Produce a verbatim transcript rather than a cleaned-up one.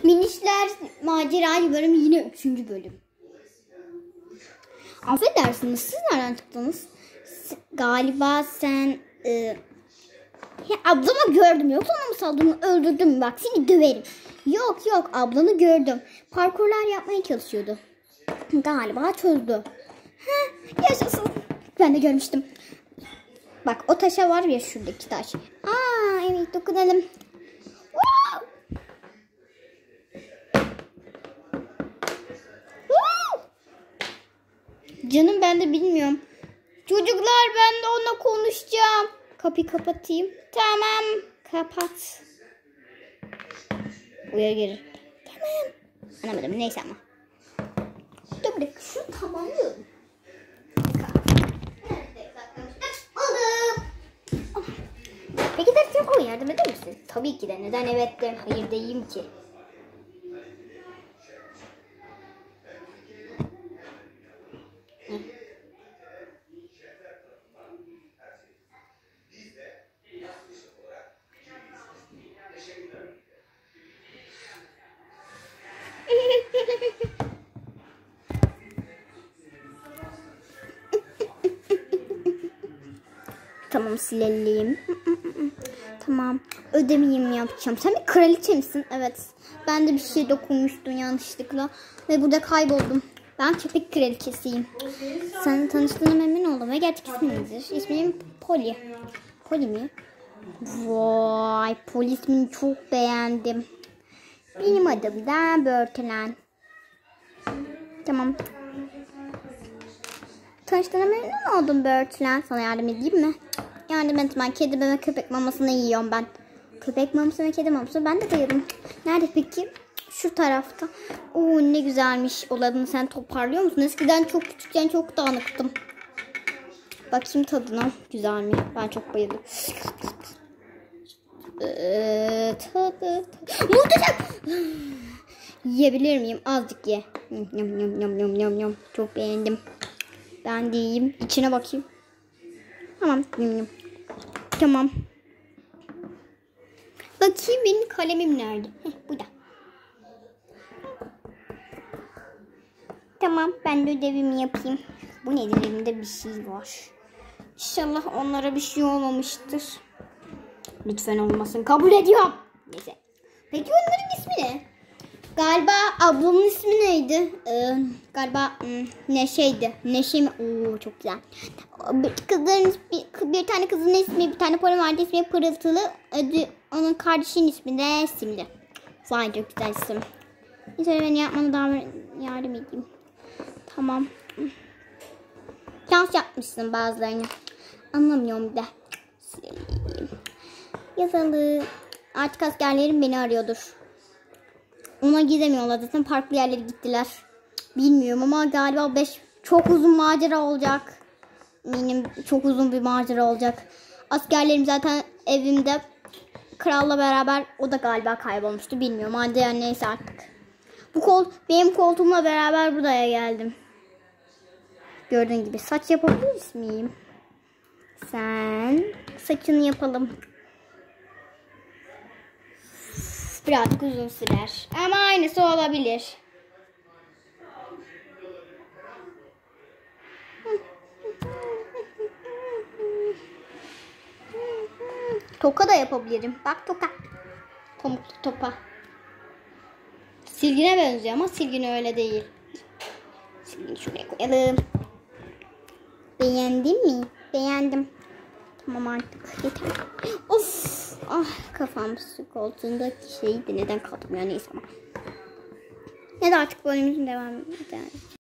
Minişler Maceracı bölüm yine üçüncü bölüm. Affedersiniz, siz nereden çıktınız? Galiba sen e, ya ablamı gördüm, yoksa ona mı saldırdın, öldürdüm, bak seni döverim. Yok yok, ablanı gördüm. Parkurlar yapmaya çalışıyordu. Galiba çözdü. Heh, yaşasın. Ben de görmüştüm. Bak o taşa var ya, şuradaki taş. Aa evet, dokunalım. Wow! Wow! Canım ben de bilmiyorum. Çocuklar, ben de onunla konuşacağım. Kapıyı kapatayım. Tamam. Kapat. Uyarı gelir. Tamam. Anlamadım. Neyse ama. Dur bir dakika. Şunu tamamlıyorum. Peki ders yok mu? Yardım eder misin? Tabii ki de. Neden evet de hayır diyeyim ki? Tamam, silelim. Tamam. Ödevimi yapacağım. Sen bir kraliçe misin? Evet. Ben de bir şey dokunmuştum yanlışlıkla. Ve burada kayboldum. Ben köpek kraliçesiyim. Seninle tanıştığına memnun oldum. Ve gerçek ismin nedir? İsmim Polly. Polly mi? Vay, Polly ismini çok beğendim. Benim adım da Börtelen. Tamam. Tanıştığına memnun oldum Börtelen. Sana yardım edeyim mi? Yardım et, ben kedi ve köpek mamasını yiyorum ben. Köpek maması ve kedi maması ben de bayıldım. Nerede peki? Şu tarafta. Oo ne güzelmiş. Olanını sen toparlıyor musun? Eskiden çok küçükken çok dağınıktım. Bakayım tadına. Güzel mi? Ben çok bayıldım. Ee, tadı. Muhteşem. Yiyebilir miyim? Azıcık ye. Yum yum yum yum yum yum. Çok beğendim. Ben de yiyeyim. İçine bakayım. Tamam. Yum yum. Tamam. Bakayım benim kalemim nerede? Heh, burada. Tamam, ben de ödevimi yapayım. Bu nedir, elimde bir şey var. İnşallah onlara bir şey olmamıştır. Lütfen olmasın, kabul ediyorum. Neyse. Peki onların ismi ne? Galiba ablamın ismi neydi? Ee, galiba ım, Neşe'ydi. Neşe mi? Oo çok güzel. Kızların bir, bir tane kızın ismi, bir tane Poli vardı, ismi Pırıltılı. Ödü, onun kardeşinin ismi de Simli. Vay çok güzel isim. Neyse, beni yapmana daha yardım edeyim. Tamam. Şans yapmışsın bazılarını. Anlamıyorum da. Sileyim. Yazalım. Artık askerlerim beni arıyordur. Ona gidemiyorlar zaten, farklı yerlere gittiler. Bilmiyorum ama galiba beş çok uzun macera olacak. Benim çok uzun bir macera olacak. Askerlerim zaten evimde kralla beraber, o da galiba kaybolmuştu, bilmiyorum. Hadi yani neyse artık. Bu kol benim koltuğumla beraber buraya geldim. Gördüğün gibi saç yapabilir miyim? Sen saçını yapalım. Birazcık uzun sürer. Ama aynısı olabilir. Toka da yapabilirim. Bak toka. Pamuklu topa. Silgine benziyor ama silgine öyle değil. Silgini şuraya koyalım. Beğendin mi? Beğendim. Tamam artık yeter. Of. Ah kafam su koltuğundaki şeydi. Neden kaldım ya, neyse ama. Ya da artık bölümümüzün devam edelim.